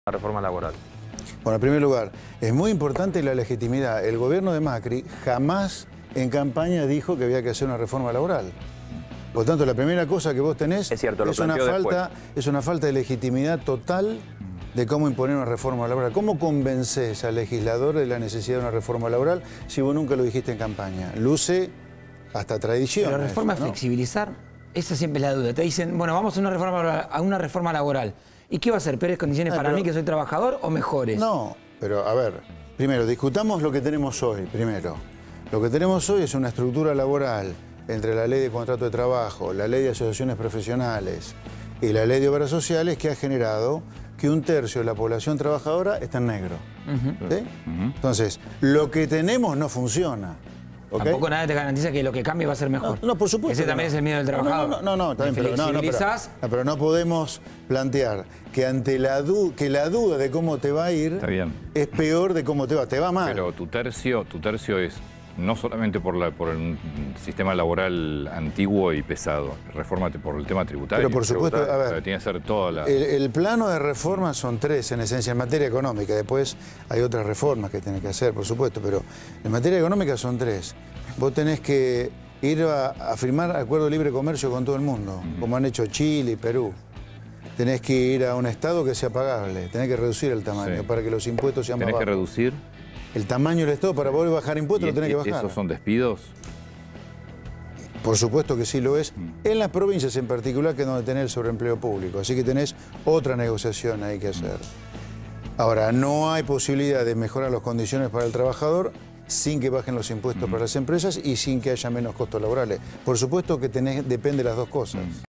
La reforma laboral. Bueno, en primer lugar, es muy importante la legitimidad. El gobierno de Macri jamás en campaña dijo que había que hacer una reforma laboral. Por tanto, la primera cosa que vos tenés Es cierto, lo planteó es una falta de legitimidad total de cómo imponer una reforma laboral. ¿Cómo convences al legislador de la necesidad de una reforma laboral si vos nunca lo dijiste en campaña? Luce hasta tradición. Pero la reforma eso, ¿no? es flexibilizar, esa siempre es la duda. Te dicen, bueno, vamos a una reforma laboral. ¿Y qué va a ser? ¿Peores condiciones para mí que soy trabajador o mejores? No, pero a ver, primero, discutamos lo que tenemos hoy, primero. Lo que tenemos hoy es una estructura laboral entre la ley de contrato de trabajo, la ley de asociaciones profesionales y la ley de obras sociales que ha generado que 1/3 de la población trabajadora está en negro. ¿Sí? Entonces, lo que tenemos no funciona. ¿Okay? Tampoco nada te garantiza que lo que cambie va a ser mejor. No, por supuesto. Ese también es el miedo del trabajador. No, también, pero no podemos plantear que ante la duda de cómo te va a ir es peor de cómo te va. Te va mal. Pero tu tercio es no solamente por el sistema laboral antiguo y pesado, refórmate por el tema tributario. Pero por supuesto, a ver, tiene que ser toda la... El plano de reforma son 3 en esencia, en materia económica. Después hay otras reformas que tenés que hacer, por supuesto, pero en materia económica son 3. Vos tenés que ir a firmar acuerdo de libre comercio con todo el mundo, como han hecho Chile y Perú. Tenés que ir a un estado que sea pagable, tenés que reducir el tamaño para que los impuestos sean más bajos. ¿Tenés que reducir? El tamaño del Estado para poder bajar impuestos lo tenés que bajar. ¿Esos son despidos? Por supuesto que sí lo es. En las provincias en particular, que es donde tenés el sobreempleo público. Así que tenés otra negociación ahí que hacer. Ahora, no hay posibilidad de mejorar las condiciones para el trabajador sin que bajen los impuestos para las empresas y sin que haya menos costos laborales. Por supuesto que depende de las dos cosas.